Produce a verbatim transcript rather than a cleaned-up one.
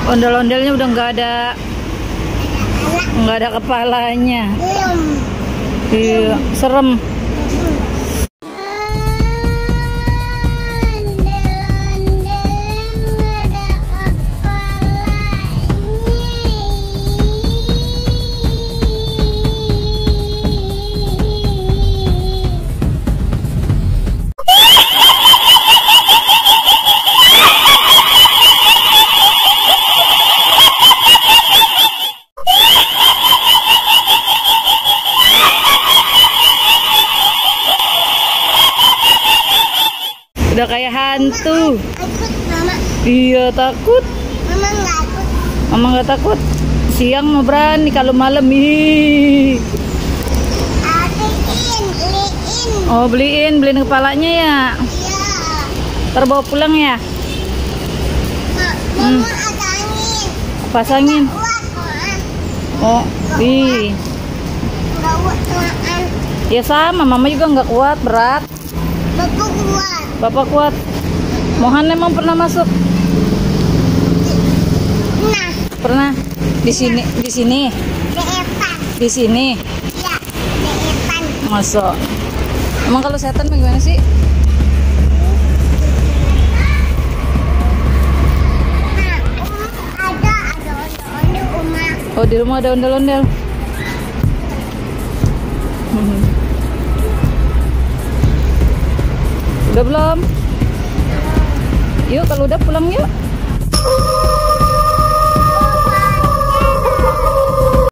Ondel-ondelnya udah nggak ada, nggak ada kepalanya. Iya, serem. Udah kayak hantu. Takut mama. Iya takut. Mama nggak takut. Mama nggak takut. Siang mau berani, kalau malam ih. Beliin, beliin. Oh beliin, beliin kepalanya ya. Iya. Ntar bawa pulang ya. Mak, Hmm. mama ada angin. Pasangin. Kuat, Mak. Oh, ih. Nggak kuat makan. Ya sama, mama juga nggak kuat, berat. Bapak kuat. Bapak kuat. Mohan emang pernah masuk? Nah, Pernah. Di sini, di sini, depan. di sini. Iya, depan. Masuk. Emang kalau setan bagaimana sih? Nah, ada, ada ondel-ondel rumah. Oh di rumah ada ondel-ondel. Hmm. Udah belum? Yuk kalau udah pulang yuk.